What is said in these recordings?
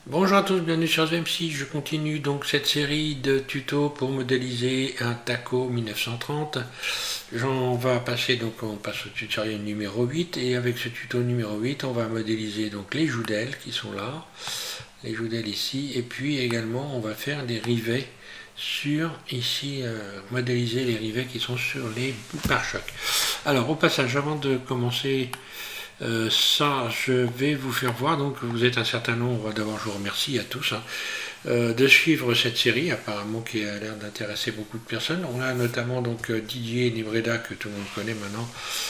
Bonjour à tous, bienvenue sur ZMC. Je continue donc cette série de tutos pour modéliser un taco 1930. On va passer, donc on passe au tutoriel numéro 8 et avec ce tuto numéro 8 on va modéliser donc les joudels qui sont là, les joudels ici, et puis également on va faire des rivets sur ici, modéliser les rivets qui sont sur les pare-chocs. Alors au passage, avant de commencer ça, je vais vous faire voir, donc vous êtes un certain nombre, d'abord je vous remercie à tous de suivre cette série, apparemment qui a l'air d'intéresser beaucoup de personnes. On a notamment donc Didier Nibreda, que tout le monde connaît maintenant,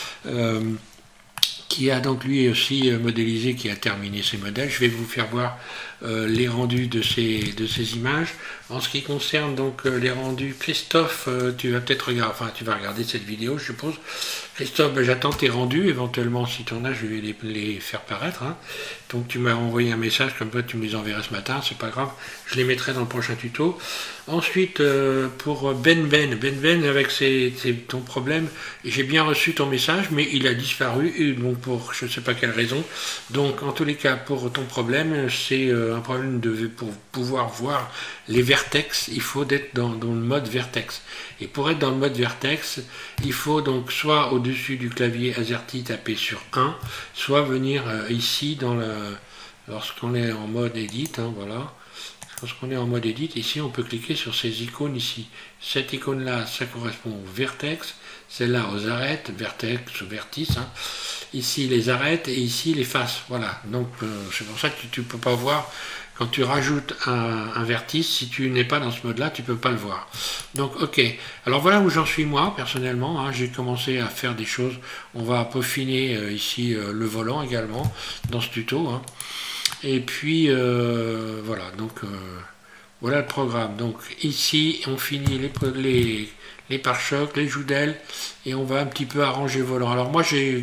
qui a donc lui aussi modélisé, qui a terminé ses modèles. Je vais vous faire voir les rendus de ces images. En ce qui concerne donc les rendus, Christophe, tu vas peut-être regarder, enfin tu vas regarder cette vidéo, je suppose. Christophe, ben, j'attends tes rendus, éventuellement si tu en as, je vais les faire paraître. Hein. Donc tu m'as envoyé un message, comme toi tu me les enverrais ce matin, c'est pas grave, je les mettrai dans le prochain tuto. Ensuite, pour Ben, avec ton problème, j'ai bien reçu ton message, mais il a disparu, et donc pour je ne sais pas quelle raison. Donc en tous les cas, pour ton problème, c'est un problème pour pouvoir voir les vertex, il faut être dans le mode vertex. Et pour être dans le mode vertex, il faut donc soit au-dessus du clavier AZERTY taper sur 1, soit venir ici lorsqu'on est en mode edit, hein, voilà. Lorsqu'on est en mode edit, ici on peut cliquer sur ces icônes ici. Cette icône là, ça correspond au vertex, celle-là aux arêtes, vertex ou vertice. Hein. Ici les arêtes et ici les faces. Voilà, donc c'est pour ça que tu ne peux pas voir. Quand tu rajoutes un vertice, si tu n'es pas dans ce mode-là, tu ne peux pas le voir. Donc, ok. Alors voilà où j'en suis moi, personnellement. Hein. J'ai commencé à faire des choses. On va peaufiner ici le volant également, dans ce tuto. Hein. Et puis, voilà. Donc, voilà le programme. Donc, ici, on finit les pare-chocs, les joudels, et on va un petit peu arranger le volant. Alors moi,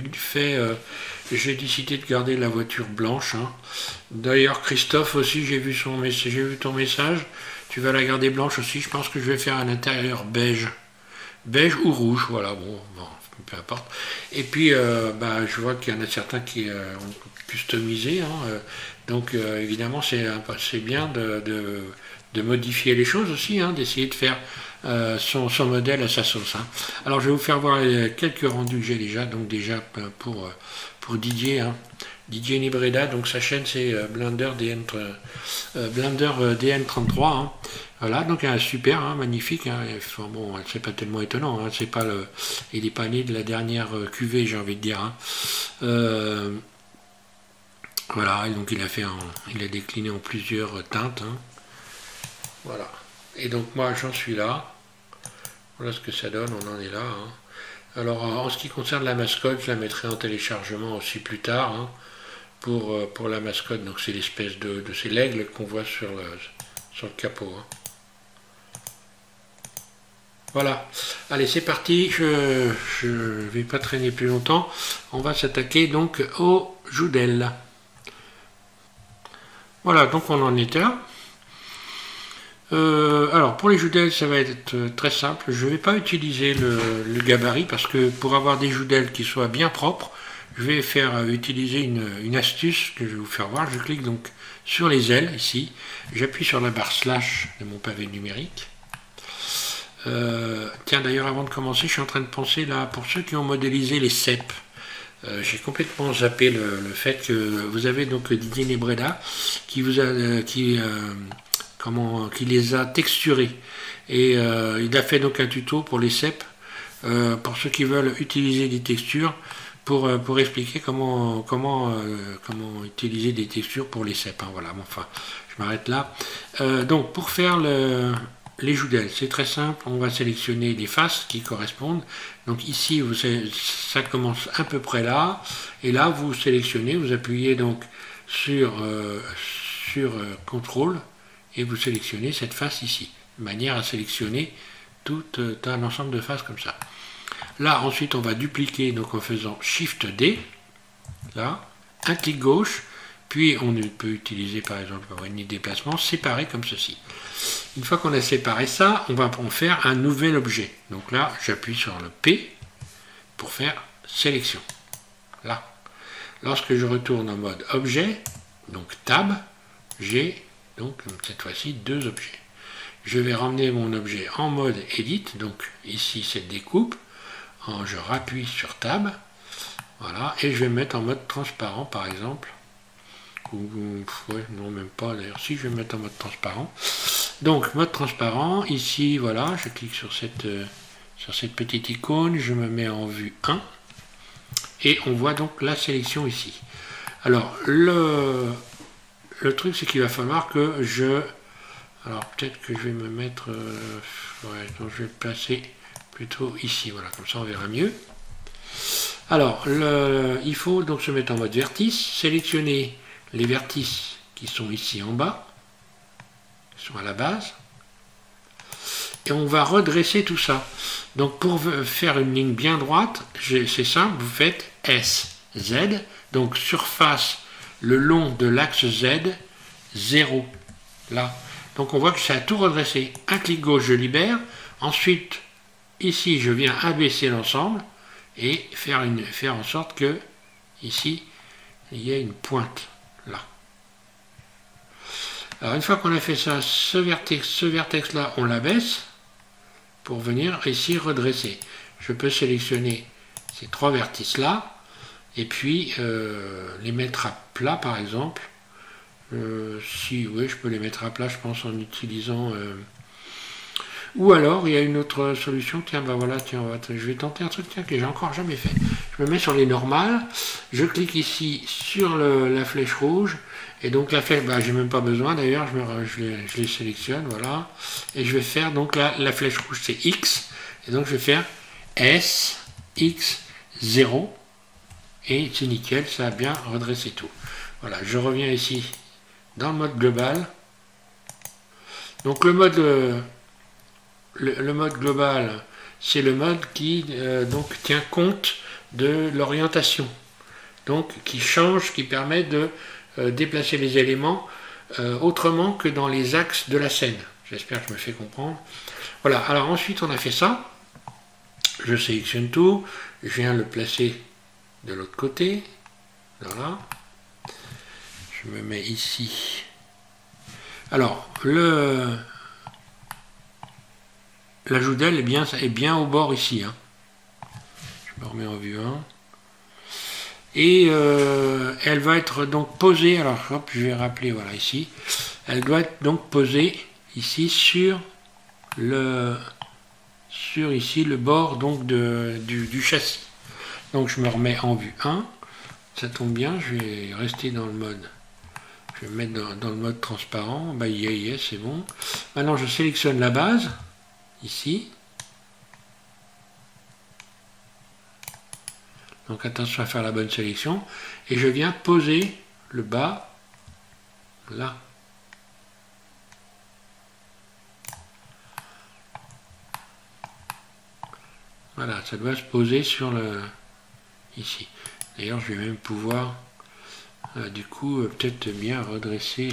j'ai décidé de garder la voiture blanche. Hein. D'ailleurs, Christophe aussi, j'ai vu ton message. Tu vas la garder blanche aussi. Je pense que je vais faire un intérieur beige. Beige ou rouge, voilà, bon, peu importe. Et puis, bah, je vois qu'il y en a certains qui ont customisé. Hein, donc, évidemment, c'est bien de modifier les choses aussi, hein, d'essayer de faire son modèle à sa sauce. Hein. Alors, je vais vous faire voir quelques rendus que j'ai déjà. Donc, déjà, pour Didier, hein. Didier Nibreda, donc sa chaîne c'est Blender DN33. Hein. Voilà, donc un super, hein, magnifique. Hein. Enfin, bon, c'est pas tellement étonnant. Hein. C'est pas il n'est pas né de la dernière cuvée, j'ai envie de dire. Hein. Voilà, et donc il a décliné en plusieurs teintes. Hein. Voilà. Et donc moi j'en suis là. Voilà ce que ça donne, on en est là. Hein. Alors en ce qui concerne la mascotte, je la mettrai en téléchargement aussi plus tard. Hein. Pour la mascotte, donc c'est l'espèce c'est l'aigle qu'on voit sur le capot. Hein. Voilà, allez c'est parti, je vais pas traîner plus longtemps, on va s'attaquer donc au joudel. Voilà, donc on en est là. Alors pour les joudels ça va être très simple, je ne vais pas utiliser le gabarit parce que pour avoir des joudels qui soient bien propres, je vais utiliser une astuce que je vais vous faire voir. Je clique donc sur les ailes ici, j'appuie sur la barre slash de mon pavé numérique. Tiens d'ailleurs avant de commencer, je suis en train de penser là pour ceux qui ont modélisé les cèpes. J'ai complètement zappé le fait que vous avez donc Didier Nebreda qui les a texturés. Et il a fait donc un tuto pour les cèpes, pour ceux qui veulent utiliser des textures, pour expliquer comment utiliser des textures pour les cèpes. Hein, voilà, bon, enfin, je m'arrête là. Donc, pour faire les joudels, c'est très simple. On va sélectionner les faces qui correspondent. Donc ici, ça commence à peu près là. Et là, vous sélectionnez, vous appuyez donc sur CTRL et vous sélectionnez cette face ici, de manière à sélectionner tout un ensemble de faces comme ça. Là, ensuite, on va dupliquer donc en faisant Shift D, là, un clic gauche, puis on peut utiliser par exemple pour une déplacement séparé comme ceci. Une fois qu'on a séparé ça, on va en faire un nouvel objet. Donc là, j'appuie sur le P pour faire sélection. Là. Lorsque je retourne en mode objet, donc tab, j'ai donc cette fois-ci deux objets. Je vais ramener mon objet en mode Edit, donc ici cette découpe, je rappuie sur Tab, voilà, et je vais me mettre en mode transparent par exemple, ouais, non même pas d'ailleurs, si je vais me mettre en mode transparent. Donc mode transparent, ici voilà, je clique sur cette petite icône, je me mets en vue 1, et on voit donc la sélection ici. Alors le truc c'est qu'il va falloir que alors peut-être que je vais me mettre, ouais, donc je vais le placer plutôt ici, voilà, comme ça on verra mieux. Alors il faut donc se mettre en mode vertice, sélectionner les vertices qui sont ici en bas, qui sont à la base, et on va redresser tout ça. Donc pour faire une ligne bien droite, c'est simple, vous faites S, Z, donc surface le long de l'axe Z, 0, là. Donc on voit que ça a tout redressé. Un clic gauche, je libère. Ensuite, ici, je viens abaisser l'ensemble et faire en sorte que, ici, il y ait une pointe, là. Alors une fois qu'on a fait ça, ce vertex-là, on l'abaisse pour venir ici redresser. Je peux sélectionner ces trois vertices-là et puis les mettre à plat, par exemple. Si, oui, je peux les mettre à plat, je pense, en utilisant... Ou alors, il y a une autre solution. Tiens, bah voilà, tiens, je vais tenter un truc tiens, que j'ai encore jamais fait. Je me mets sur les normales, je clique ici sur la flèche rouge, et donc la flèche, bah, j'ai même pas besoin d'ailleurs, je les sélectionne, voilà. Et je vais faire, donc la flèche rouge, c'est X, et donc je vais faire S, X, 0, et c'est nickel, ça a bien redressé tout. Voilà, je reviens ici dans le mode global. Donc le mode global, c'est le mode qui donc tient compte de l'orientation, donc qui change, qui permet de déplacer les éléments autrement que dans les axes de la scène. J'espère que je me fais comprendre. Voilà, alors ensuite on a fait ça, je sélectionne tout, je viens le placer de l'autre côté, voilà. Je me mets ici. Alors, l'ajout d'aile est bien au bord ici. Hein. Je me remets en vue 1. Et elle va être donc posée, alors hop, je vais rappeler, voilà, ici. Elle doit être donc posée ici sur ici le bord donc du châssis. Donc je me remets en vue 1. Ça tombe bien, je vais rester dans le mode. Je vais me mettre dans le mode transparent. Bah, yeah, c'est bon. Maintenant, je sélectionne la base, ici. Donc, attention à faire la bonne sélection. Et je viens poser le bas, là. Voilà, ça doit se poser sur ici. D'ailleurs, je vais même pouvoir... du coup, peut-être bien redresser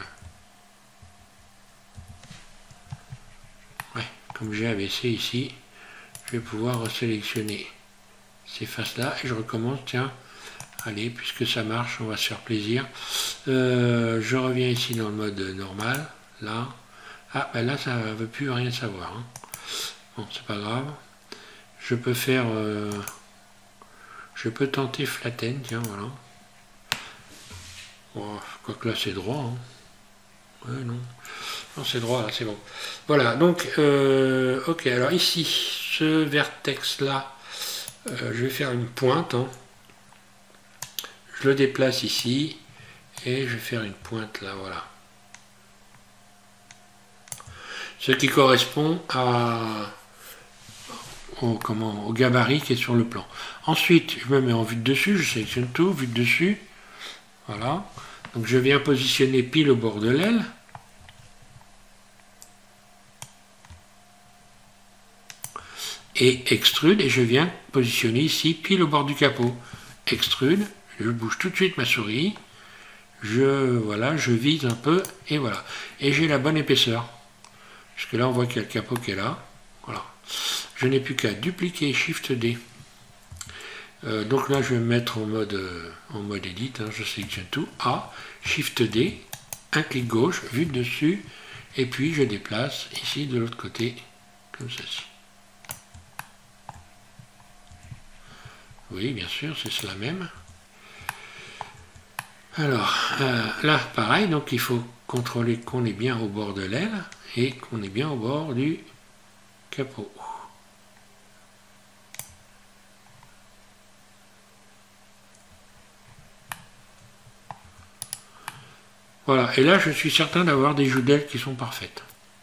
ouais, comme j'ai abaissé ici, je vais pouvoir resélectionner ces faces-là et je recommence, tiens, allez, puisque ça marche, on va se faire plaisir. Je reviens ici dans le mode normal, là. Ah, ben là, ça ne veut plus rien savoir. Hein. Bon, c'est pas grave. Je peux faire... je peux tenter flatten, tiens, voilà. Oh, quoique là c'est droit. Hein. Ouais, non. Non, c'est droit là, c'est bon. Voilà, donc, ok, alors ici, ce vertex là, je vais faire une pointe. Hein. Je le déplace ici, et je vais faire une pointe là, voilà. Ce qui correspond au gabarit qui est sur le plan. Ensuite, je me mets en vue de dessus, je sélectionne tout, vue de dessus. Voilà. Donc je viens positionner pile au bord de l'aile. Et extrude, et je viens positionner ici pile au bord du capot. Extrude, je bouge tout de suite ma souris. Voilà, je vise un peu, et voilà. Et j'ai la bonne épaisseur. Parce que là, on voit qu'il y a le capot qui est là. Voilà. Je n'ai plus qu'à dupliquer Shift D. Donc là, je vais me mettre en mode Edit. Hein, je sélectionne tout. A, Shift D. un clic gauche, vue de dessus, et puis je déplace ici de l'autre côté, comme ceci. Oui, bien sûr, c'est cela même. Alors, là, pareil, donc il faut contrôler qu'on est bien au bord de l'aile et qu'on est bien au bord du capot. Voilà, et là je suis certain d'avoir des joues d'aile qui sont parfaites.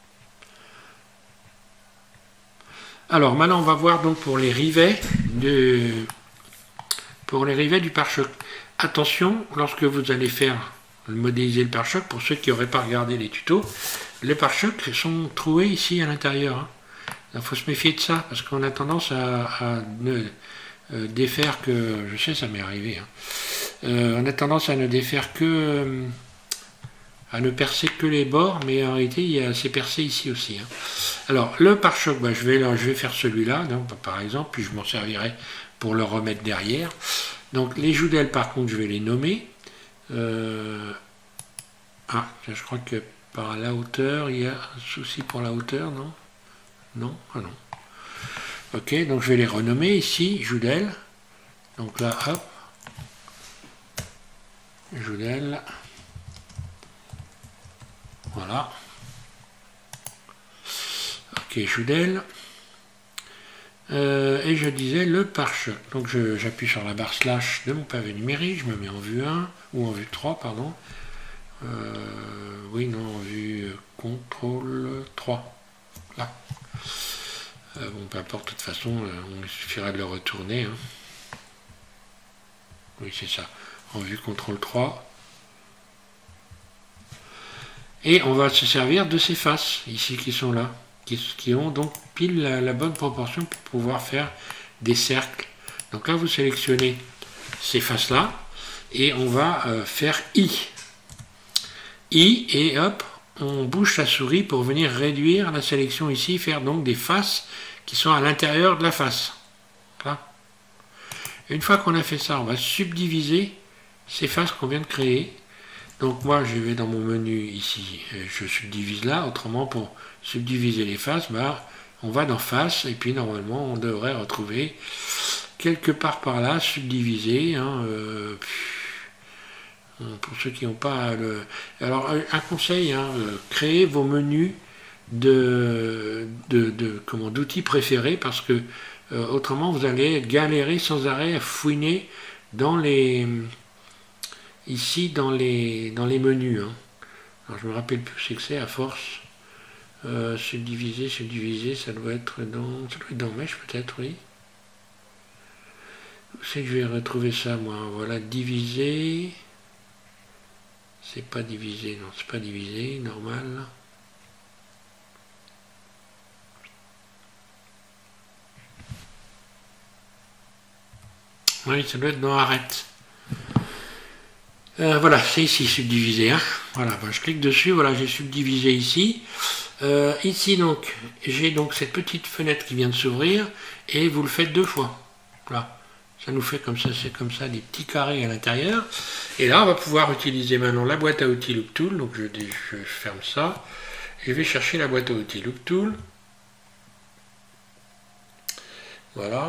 Alors maintenant on va voir donc pour les rivets du pare-choc. Attention, lorsque vous allez modéliser le pare-choc, pour ceux qui n'auraient pas regardé les tutos, les pare-chocs sont troués ici à l'intérieur. Hein. Il faut se méfier de ça, parce qu'on a tendance à ne défaire que... Je sais, ça m'est arrivé. Hein. On a tendance à ne défaire que... à ne percer que les bords, mais en réalité, c'est percé ici aussi. Hein. Alors, le pare-choc, je vais faire celui-là, par exemple, puis je m'en servirai pour le remettre derrière. Donc, les joues d'aile, par contre, je vais les nommer. Ah, je crois que par la hauteur, il y a un souci pour la hauteur, non? Non? Ah non. Ok, donc je vais les renommer ici, joues d'aile. Donc là, hop. Joues d'aile. Voilà. Ok, joues d'aile. Et je disais le pare-choc. Donc j'appuie sur la barre slash de mon pavé numérique, je me mets en vue 1, ou en vue 3, pardon. Oui, non, en vue contrôle 3. Là. Bon, peu importe, de toute façon, il suffira de le retourner. Hein. Oui, c'est ça. En vue contrôle 3. Et on va se servir de ces faces, ici, qui sont là. Qui ont donc pile la bonne proportion pour pouvoir faire des cercles. Donc là, vous sélectionnez ces faces-là, et on va faire I. I, et hop, on bouge la souris pour venir réduire la sélection ici, faire donc des faces qui sont à l'intérieur de la face. Voilà. Une fois qu'on a fait ça, on va subdiviser ces faces qu'on vient de créer. Donc moi, je vais dans mon menu ici, je subdivise là, autrement pour subdiviser les faces, on va dans face, et puis normalement, on devrait retrouver quelque part par là, subdivisé, hein, pour ceux qui n'ont pas le... Alors, un conseil, hein, créez vos menus d'outils préférés, parce que autrement, vous allez galérer sans arrêt à fouiner dans les... ici, dans les menus. Hein. Alors, je me rappelle plus ce que c'est, à force. Subdiviser, ça doit être dans Mèche, peut-être, oui. Où c'est que je vais retrouver ça, moi? Voilà, diviser... C'est pas divisé, non, c'est pas divisé, normal. Oui, ça doit être dans arrête. Voilà, c'est ici, subdivisé. Hein. Voilà, je clique dessus, voilà, j'ai subdivisé ici. Ici, donc, j'ai donc cette petite fenêtre qui vient de s'ouvrir, et vous le faites 2 fois. Voilà. Ça nous fait comme ça, c'est comme ça, des petits carrés à l'intérieur. Et là, on va pouvoir utiliser maintenant la boîte à outils Loop Tool. Donc, je ferme ça. Et je vais chercher la boîte à outils Loop Tool. Voilà.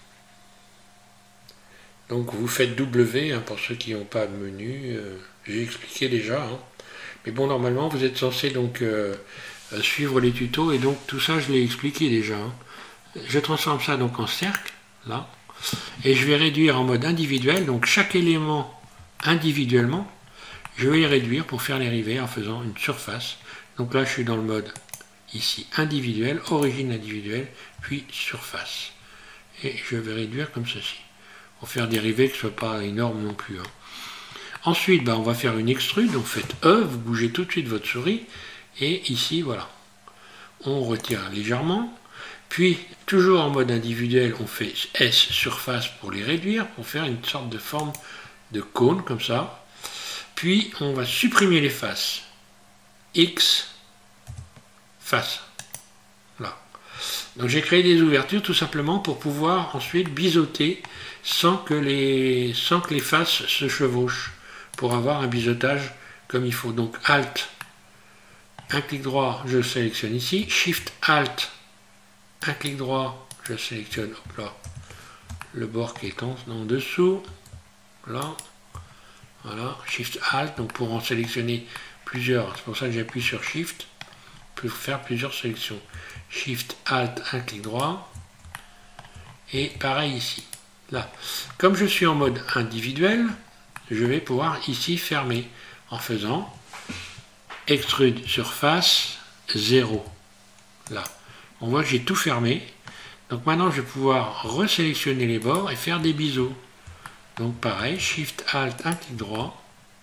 Donc, vous faites W, hein, pour ceux qui n'ont pas de menu. J'ai expliqué déjà. Hein. Mais bon, normalement, vous êtes censé donc suivre les tutos. Et donc, tout ça, je l'ai expliqué déjà. Hein. Je transforme ça donc en cercle, là. Et je vais réduire en mode individuel, donc chaque élément individuellement, je vais les réduire pour faire les rivets en faisant une surface. Donc là, je suis dans le mode ici individuel, origine individuelle, puis surface. Et je vais réduire comme ceci, pour faire des rivets qui ne soient pas énormes non plus. Hein. Ensuite, on va faire une extrude, donc faites E, vous bougez tout de suite votre souris, et ici, voilà. On retire légèrement. Puis, toujours en mode individuel, on fait S surface pour les réduire, pour faire une sorte de forme de cône, comme ça. Puis, on va supprimer les faces. X, face. Voilà. Donc, j'ai créé des ouvertures tout simplement pour pouvoir ensuite biseauter sans que les faces se chevauchent, pour avoir un biseautage comme il faut. Donc Alt, un clic droit, je sélectionne ici. Shift Alt, un clic droit, je sélectionne hop là, le bord qui est en dessous. Là. Voilà. Shift Alt, donc pour en sélectionner plusieurs. C'est pour ça que j'appuie sur Shift pour faire plusieurs sélections. Shift Alt, un clic droit. Et pareil ici. Là. Comme je suis en mode individuel, je vais pouvoir ici fermer en faisant Extrude surface 0. Là. On voit que j'ai tout fermé. Donc maintenant, je vais pouvoir resélectionner les bords et faire des biseaux. Donc pareil, Shift Alt, un clic droit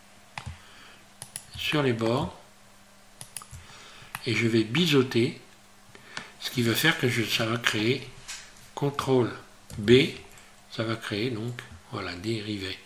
sur les bords. Et je vais biseauter. Ce qui va faire que ça va créer CTRL B. Ça va créer donc, voilà, des rivets.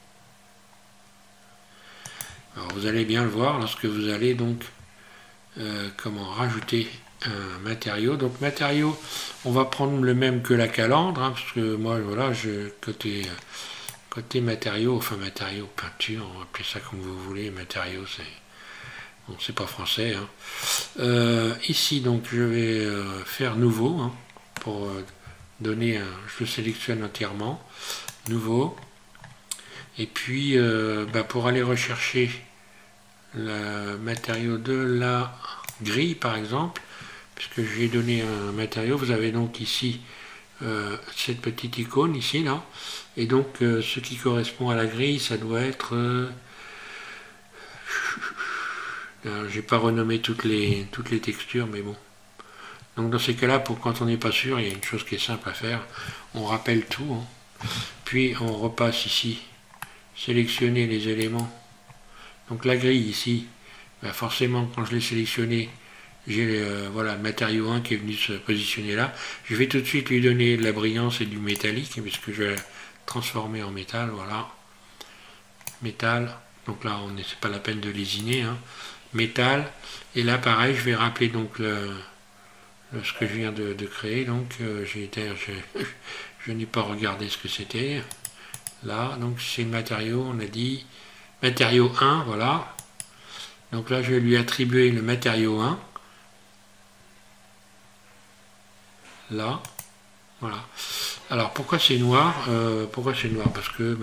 Alors vous allez bien le voir lorsque vous allez donc rajouter un matériau. Donc matériau, on va prendre le même que la calandre, hein, parce que moi voilà, côté matériau, enfin matériau, peinture, on va appeler ça comme vous voulez, matériau c'est pas français. Hein. Ici donc je vais faire nouveau, hein, pour donner je le sélectionne entièrement, nouveau. Et puis, pour aller rechercher le matériau de la grille, par exemple, puisque j'ai donné un matériau, vous avez donc ici cette petite icône, ici, là. Et donc, ce qui correspond à la grille, ça doit être... j'ai pas renommé toutes les textures, mais bon. Donc, dans ces cas-là, quand on n'est pas sûr, il y a une chose qui est simple à faire. On rappelle tout. Hein. Puis, on repasse ici. Sélectionner les éléments. Donc la grille ici, forcément quand je l'ai sélectionné, j'ai voilà, le matériau 1 qui est venu se positionner là. Je vais tout de suite lui donner de la brillance et du métallique, puisque je vais transformer en métal, voilà. Métal, donc là c'est pas la peine de lésiner, hein. Métal, et là pareil, je vais rappeler donc ce que je viens de créer, donc je n'ai pas regardé ce que c'était. Là, donc c'est le matériau, on a dit matériau 1, voilà. Donc là, je vais lui attribuer le matériau 1. Là, voilà. Alors, pourquoi c'est noir? Pourquoi c'est noir? Parce que,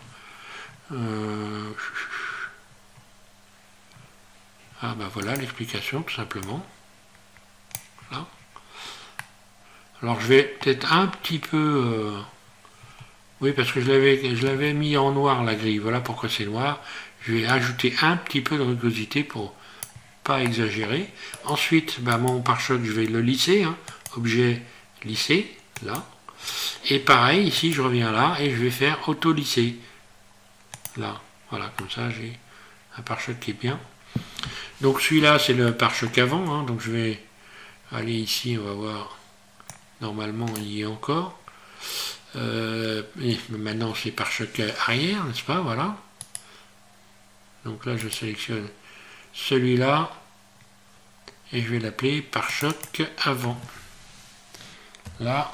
voilà l'explication, tout simplement. Là. Alors, je vais peut-être un petit peu... oui, parce que je l'avais mis en noir, la grille. Voilà pourquoi c'est noir. Je vais ajouter un petit peu de rugosité pour pas exagérer. Ensuite, mon pare-choc, je vais le lisser. Hein. Objet lisser, là. Et pareil, ici, je reviens là et je vais faire auto-lisser. Là, voilà, comme ça, j'ai un pare-choc qui est bien. Donc celui-là, c'est le pare-choc avant. Hein. Donc je vais aller ici, on va voir. Normalement, il y est encore. Maintenant c'est pare-choc arrière, n'est-ce pas? Voilà. Donc là je sélectionne celui-là et je vais l'appeler pare-choc avant. Là,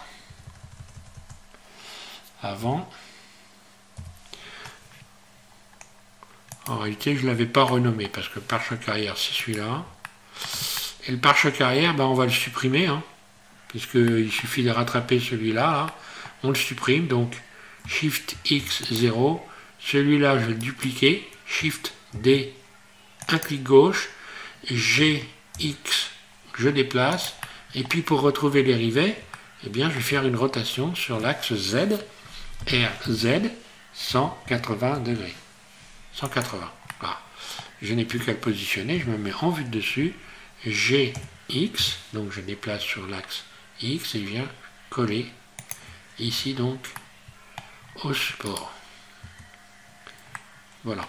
avant. En réalité je ne l'avais pas renommé parce que pare-choc arrière c'est celui-là. Et le pare-choc arrière, on va le supprimer, hein, puisqu'il suffit de rattraper celui-là. Là. On le supprime, donc Shift X 0, celui-là je vais le dupliquer, Shift D, un clic gauche, G, X, je déplace, et puis pour retrouver les rivets, je vais faire une rotation sur l'axe Z, RZ, 180 degrés. 180, voilà. Je n'ai plus qu'à le positionner, je me mets en vue de dessus, G, X, donc je déplace sur l'axe X et je viens coller ici donc au support. Voilà.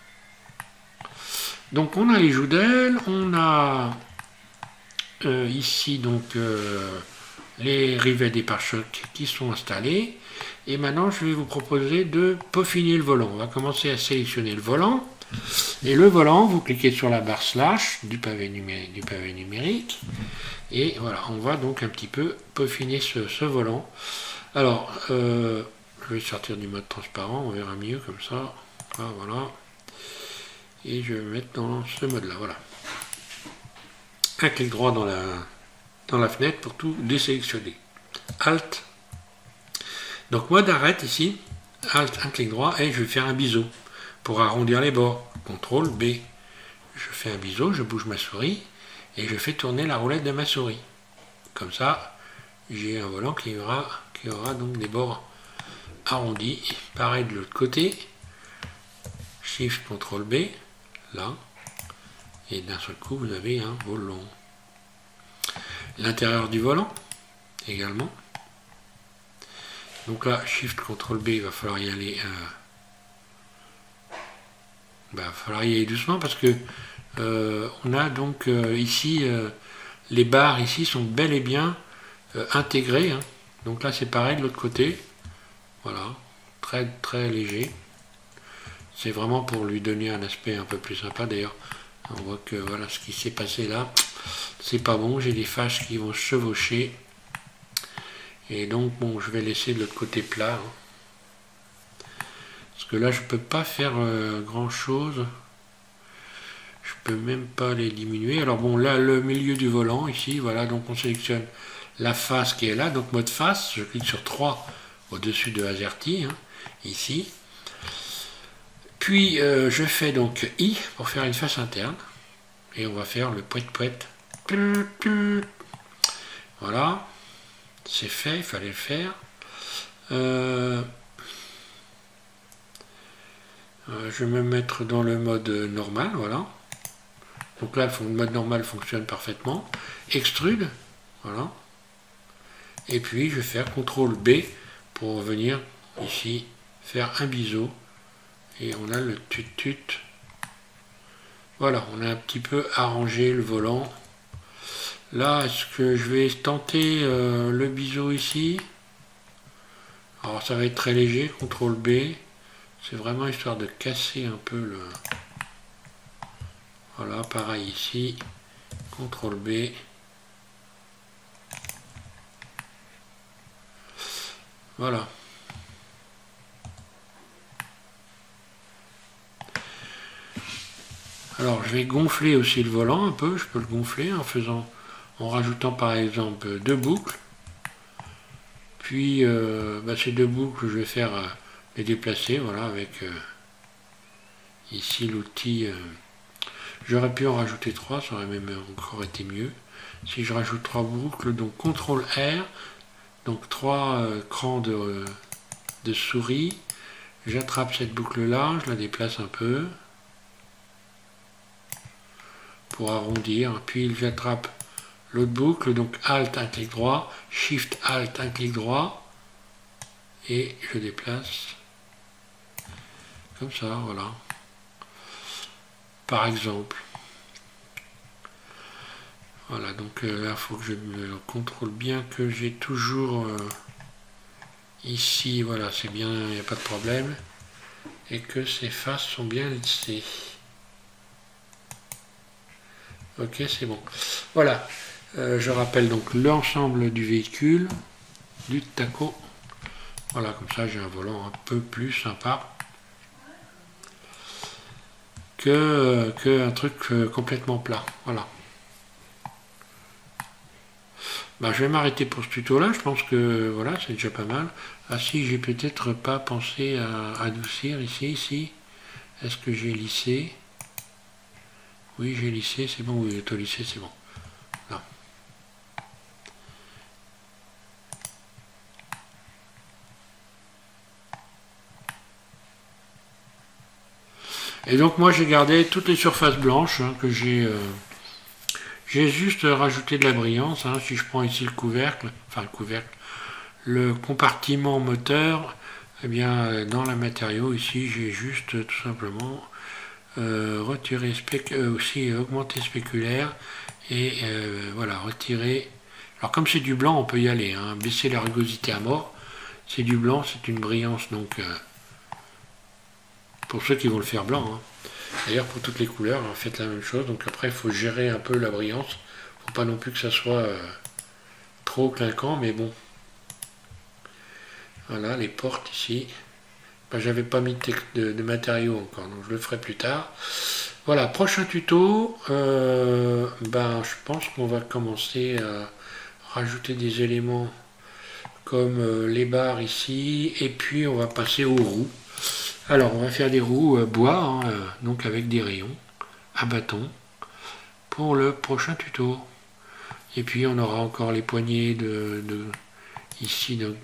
Donc on a les joues d'aile, on a ici donc les rivets des pare-chocs qui sont installés. Et maintenant je vais vous proposer de peaufiner le volant. On va commencer à sélectionner le volant. Et le volant, vous cliquez sur la barre slash du pavé numérique. Et voilà, on va donc un petit peu peaufiner ce volant. Alors, je vais sortir du mode transparent, on verra mieux comme ça. Ah, voilà. et je vais me mettre dans ce mode là, voilà. Un clic droit dans la fenêtre pour tout désélectionner. Alt. Donc mode arrête ici, Alt, un clic droit et je vais faire un biseau pour arrondir les bords. CTRL B. Je fais un biseau, je bouge ma souris et je fais tourner la roulette de ma souris. Comme ça, j'ai un volant qui aura donc des bords arrondis. Pareil de l'autre côté. Shift CTRL B, là. Et d'un seul coup, vous avez un volant. L'intérieur du volant, également. Donc là, Shift CTRL B, il va falloir y aller. Il va falloir y aller doucement parce que on a donc ici les barres ici sont bel et bien intégrées. Hein. Donc là, c'est pareil de l'autre côté. Voilà, très très léger. C'est vraiment pour lui donner un aspect un peu plus sympa. D'ailleurs, on voit que voilà ce qui s'est passé là, c'est pas bon. J'ai des fâches qui vont chevaucher. Et donc, bon, je vais laisser de l'autre côté plat. Hein. Parce que là, je peux pas faire grand chose. Je peux même pas les diminuer. Alors bon, là, le milieu du volant, ici, voilà, donc on sélectionne la face qui est là. Donc mode face, je clique sur 3 au-dessus de AZERTY, hein, ici. Puis, je fais donc I pour faire une face interne. Et on va faire le poète-poète. Voilà. C'est fait, il fallait le faire. Je vais me mettre dans le mode normal, voilà. Donc là, le mode normal fonctionne parfaitement. Extrude, voilà. Et puis, je vais faire CTRL B pour venir ici faire un biseau. Et on a le tut-tut. Voilà, on a un petit peu arrangé le volant. Là, est-ce que je vais tenter le biseau ici? Alors, ça va être très léger, CTRL B. C'est vraiment histoire de casser un peu le... Voilà, pareil ici. CTRL B. Voilà. Alors, je vais gonfler aussi le volant un peu. Je peux le gonfler en rajoutant par exemple 2 boucles. Puis, ces 2 boucles, je vais faire les déplacer, voilà, avec ici l'outil. J'aurais pu en rajouter 3, ça aurait même encore été mieux. Si je rajoute 3 boucles, donc CTRL R, donc 3 crans de souris. J'attrape cette boucle-là, je la déplace un peu pour arrondir. Puis j'attrape l'autre boucle, donc Alt, un clic droit, Shift, Alt, un clic droit, et je déplace comme ça, voilà. Par exemple. Voilà, donc là, il faut que je me contrôle bien que j'ai toujours ici, voilà, c'est bien, il n'y a pas de problème, et que ces faces sont bien lissées. Ok, c'est bon. Voilà, je rappelle donc l'ensemble du véhicule, du taco. Voilà, comme ça j'ai un volant un peu plus sympa que un truc complètement plat. Voilà. Bah, je vais m'arrêter pour ce tuto là, je pense que voilà, c'est déjà pas mal. Ah si, j'ai peut-être pas pensé à adoucir ici. Est-ce que j'ai lissé? Oui, j'ai lissé, c'est bon, oui, auto-lissé, c'est bon. Là. Et donc moi j'ai gardé toutes les surfaces blanches hein, que j'ai juste rajouté de la brillance. Hein, si je prends ici le couvercle, le compartiment moteur, eh bien dans la matériau ici j'ai juste tout simplement retiré aussi augmenter spéculaire et voilà retirer. Alors comme c'est du blanc on peut y aller, hein, baisser la rugosité à mort. C'est du blanc, c'est une brillance donc pour ceux qui vont le faire blanc. Hein. D'ailleurs pour toutes les couleurs, hein, faites la même chose. Donc après il faut gérer un peu la brillance. Faut pas non plus que ça soit trop clinquant, mais bon. Voilà les portes ici. Ben, j'avais pas mis de matériaux encore, donc je le ferai plus tard. Voilà, prochain tuto, ben, je pense qu'on va commencer à rajouter des éléments comme les barres ici, et puis on va passer aux roues. Alors on va faire des roues bois, hein, donc avec des rayons à bâton pour le prochain tuto. Et puis on aura encore les poignées ici donc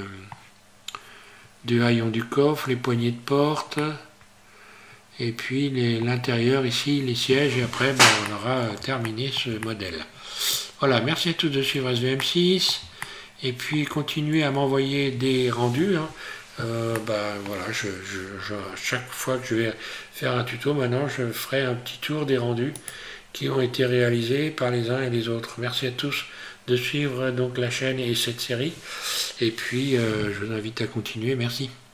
de haillons du coffre, les poignées de porte, et puis l'intérieur ici, les sièges, et après ben, on aura terminé ce modèle. Voilà, merci à tous de suivre SVM6, et puis continuez à m'envoyer des rendus. Hein. Ben, voilà, chaque fois que je vais faire un tuto, maintenant je ferai un petit tour des rendus qui ont été réalisés par les uns et les autres. Merci à tous de suivre donc la chaîne et cette série. Et puis je vous invite à continuer. Merci.